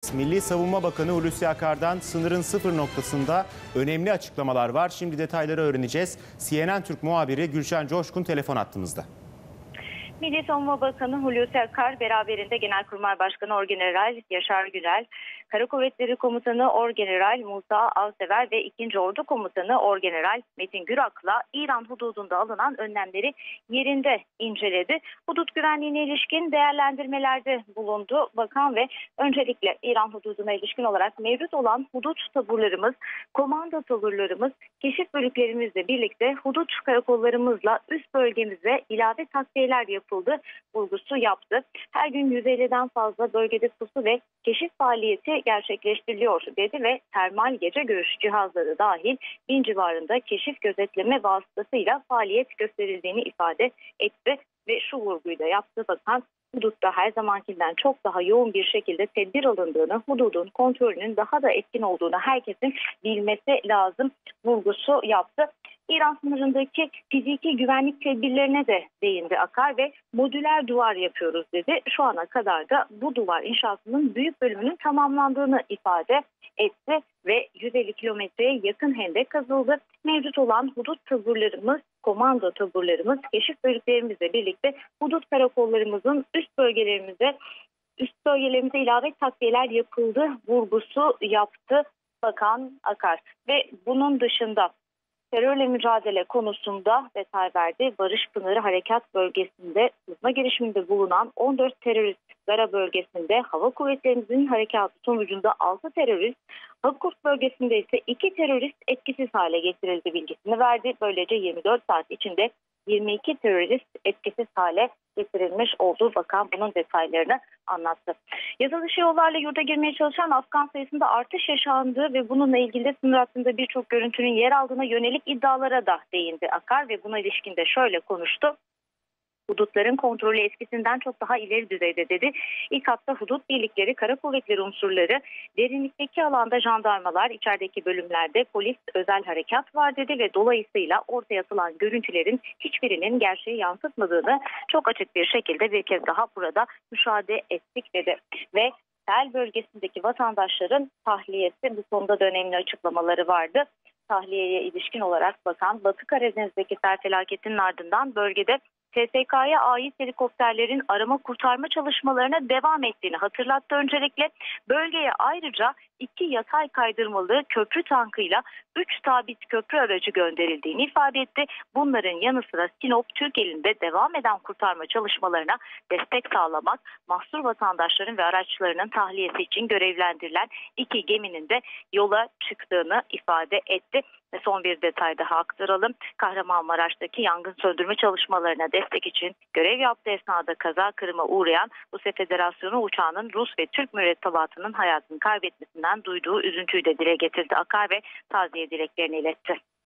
Evet, Milli Savunma Bakanı Hulusi Akar'dan sınırın sıfır noktasında önemli açıklamalar var. Şimdi detayları öğreneceğiz. CNN Türk muhabiri Gülşen Coşkun telefon attığımızda. Milli Savunma Bakanı Hulusi Akar beraberinde Genelkurmay Başkanı Orgeneral Yaşar Gürel, Kara Kuvvetleri Komutanı Orgeneral Musa Avsever ve 2. Ordu Komutanı Orgeneral Metin Gürak'la İran hududunda alınan önlemleri yerinde inceledi. Hudut güvenliğine ilişkin değerlendirmelerde bulundu bakan ve öncelikle İran hududuna ilişkin olarak mevcut olan hudut taburlarımız, komando taburlarımız, keşif bölüklerimizle birlikte hudut karakollarımızla üst bölgemize ilave takviyeler yapıldı vurgusu yaptı. Her gün 150'den fazla bölgede pusu ve keşif faaliyeti gerçekleştiriliyor dedi ve termal gece görüş cihazları dahil 1000 civarında keşif gözetleme vasıtasıyla faaliyet gösterildiğini ifade etti ve şu vurguyu da yaptı bakan. Hudutta her zamankinden çok daha yoğun bir şekilde tedbir alındığını, hududun kontrolünün daha da etkin olduğunu herkesin bilmesi lazım vurgusu yaptı. İran sınırındaki fiziki güvenlik tedbirlerine de değindi Akar ve modüler duvar yapıyoruz dedi. Şu ana kadar da bu duvar inşasının büyük bölümünün tamamlandığını ifade etti ve 150 kilometreye yakın hendek kazıldı. Mevcut olan hudut taburlarımız, komando taburlarımız, keşif bölüklerimizle birlikte hudut karakollarımızın üst bölgelerimize ilave takviyeler yapıldı vurgusu yaptı Bakan Akar ve bunun dışında terörle mücadele konusunda detay verdi. Barış Pınarı Harekat Bölgesi'nde sızma girişiminde bulunan 14 terörist Gara bölgesinde hava kuvvetlerimizin harekatı sonucunda 6 terörist, Hakkurt bölgesinde ise 2 terörist etkisiz hale getirildi bilgisini verdi. Böylece 24 saat içinde 22 terörist etkisiz hale getirilmiş olduğu bakan bunun detaylarını anlattı. Yasa dışı yollarla yurda girmeye çalışan Afgan sayısında artış yaşandı ve bununla ilgili de sınır hattında birçok görüntünün yer aldığına yönelik iddialara da değindi Akar ve buna ilişkin de şöyle konuştu. Hudutların kontrolü eskisinden çok daha ileri düzeyde dedi. İlk hatta hudut birlikleri, kara kuvvetleri unsurları, derinlikteki alanda jandarmalar, içerideki bölümlerde polis, özel harekat var dedi ve dolayısıyla ortaya atılan görüntülerin hiçbirinin gerçeği yansıtmadığını çok açık bir şekilde bir kez daha burada müşahede ettik dedi. Ve sel bölgesindeki vatandaşların tahliyesi bu konuda da önemli açıklamaları vardı. Tahliyeye ilişkin olarak bakan Batı Karadeniz'deki sel felaketinin ardından bölgede TSK'ya ait helikopterlerin arama kurtarma çalışmalarına devam ettiğini hatırlattı. Öncelikle bölgeye ayrıca 2 yatay kaydırmalı köprü tankıyla 3 sabit köprü aracı gönderildiğini ifade etti. Bunların yanı sıra Sinop Türk elinde devam eden kurtarma çalışmalarına destek sağlamak, mahsur vatandaşların ve araçlarının tahliyesi için görevlendirilen 2 geminin de yola çıktığını ifade etti. Ve son bir detay daha aktaralım. Kahramanmaraş'taki yangın söndürme çalışmalarına destek için görev yaptığı esnada kaza kırıma uğrayan Rusya Federasyonu uçağının Rus ve Türk mürettebatının hayatını kaybetmesinden duyduğu üzüntüyü de dile getirdi Akar ve taziye dileklerini iletti.